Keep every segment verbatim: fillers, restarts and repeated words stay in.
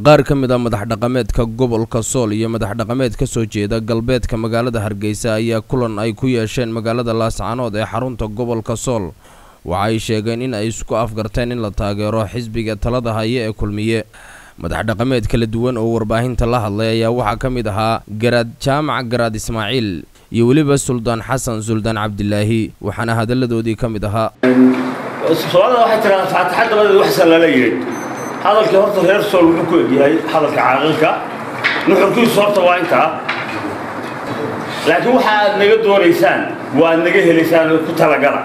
qaar ka mid ah madax dhaqameedka gobolka Sool iyo madax dhaqameed ka soo jeeda galbeedka magaalada Hargeysa ayaa kulan ay ku yeesheen magaalada Laascaanood ee xarunta gobolka Sool waxa ay sheegeen in ay isku afgarteen in la taageero xisbiga talada haya ee kulmiye madax dhaqameed kala duwan oo warbaahinta la hadlay ayaa waxa ka mid ahaa Garaad Jaamac Garaad Ismaaciil iyo waliba Suldaan Xasan Suldaan Cabdilaahi waxaana hadaladoodii ka mid ahaa su'aalaha waxa tira faataxada wada wax sala leeyahay hadalka horta reer Sool wuxuu ku yahay hadalka caaqilka nuxurkiisu horta waa inta laakiin waxa aad naga doonaysaan waa naga helaysaan ku talagala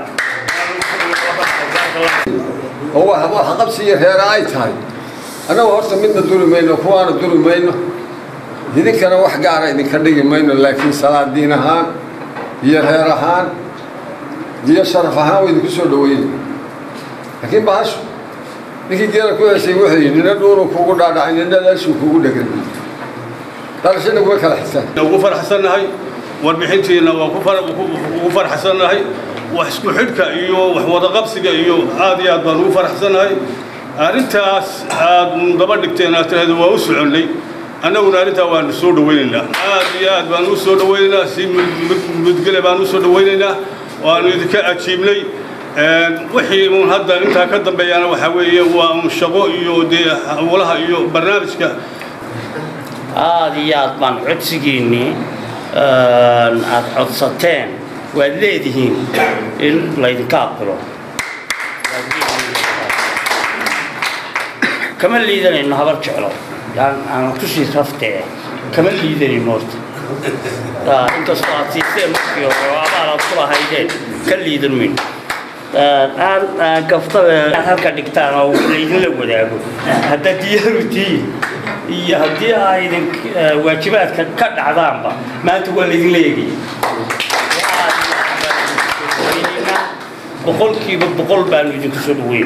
oo waxa waxa qabsiga reer ay tahay anagu horta midna dulmayno kuwaana dulmayno idinkana wax gaar ah idinka dhigi mayno laakiin salaadiin ahaan iyo reer ahaan iyo sharaf ahaan way idinku soo dhaweeyeen laakiin baashu ninkii geela ku heshay wuxuu yidhi nina dhuunu kugu dhaadhacay nina daashuu kugu dhegan dhalashada uga kala xisaan ugu farxsanahay warbixintiina waa ku ugu farxsanahay wax isku xidhka iyo wax wada qabsiga iyo aad iyo aad baan ugu farxsanahay arrintaas aad daba dhigteen aad tiraahdo waa u soconay annaguna arrintaa waan soo dhaweynaynaa aad iyo aad baan u soo dhaweynaynaa si mudgale baan u soo dhaweynaynaa waan idinka ajiibnay wixii uun hadda intaa ka dambeeyana waxa weeye waa un shaqo iyo dee hawlaha iyo barnaamijka aad iyo aad baan codsigiinii aad codsateen waad leedihiin in laydinka aqbalo kama liidanayno habar jeclo aan tushii raftee kama liidanayno horta inkastoo aad siisteen markii hore oo abaal aad ku lahaydeen ka liidan mayno aan kaftada halka dhigtaan oo laydinla wadaago haddaad diyaaru tihiin iyo haddii aydin waajibaadka ka dhacdaanba maanta waa laydinla eegaya boqolkiiba boqol baanu idinku soo dhaweyn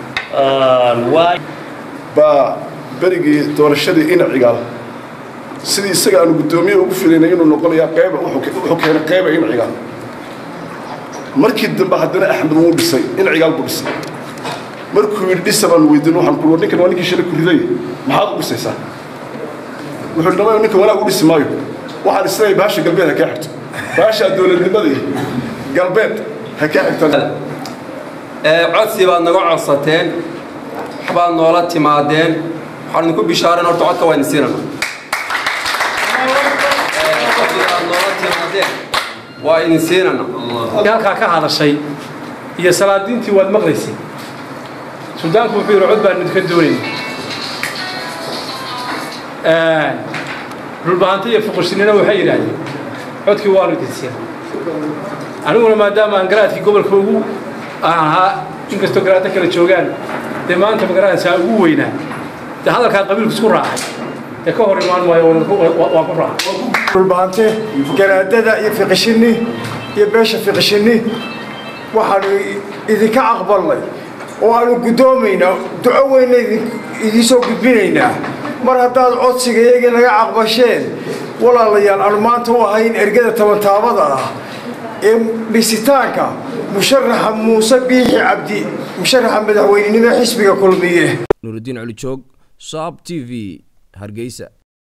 baa berigii doorashadii inacigaal sidii isaga aanu guddoomiye ugu filaynay inuu noqonayaa qayba wuxuu keenay qayba inacigaal markii dambe haddana axmed wuu dhisay inacigaal buu dhisay markuu yidhi dhisa baan weydiin waxaan ku ninkan waa ninkii shalay ku riday maxaad u dhisaysaa wuxuu dhamay ninkan wanaag u dhisi maayo waxaan isleeyahay baasha galbeed ha kaa xigto baasha dowladnimada iyo galbeed ha kaa xigto codsi baad naga codsateen waxbaad noola timaadeen waxaan idinku bishaareen horta codka waa idin siinana codsibaad noola timaadeen waa idin siinana halkaa ka hadashay iyo salaadiintii waad maqlaysay suldaanku wuxuu yidhi cod baan idinka doonayna dhulbahanta iyo fuqursinina waxay yidhaahdeen codkii waanu idin siina aniguna maadaama aan garaadkii gobolka ugu aan ahaa inkastoo garaadda kala joogaan dee maanta magaranaysaa ugu weynaa dee hadalkaa qabiilku isku raacay dee ka hor imaan maayo waa ku raacay dhulbahante garaadada iyo fiqishinni iyo beesha fiqishinni waxaanu idinka aqbalnay oo aanu guddoomaynaa duco weyna idiin soo gudbinaynaa mar haddaad codsiga iyagii naga aqbasheen walaalayaal aanu maanta u ahayn ergada tabantaabada ah ee dhisitaanka musharaxa muuse biixi cabdi musharaxa madaxweynenimo xisbiga kulmiye Nuruddin Cali Joog Saab T V Hargeysa.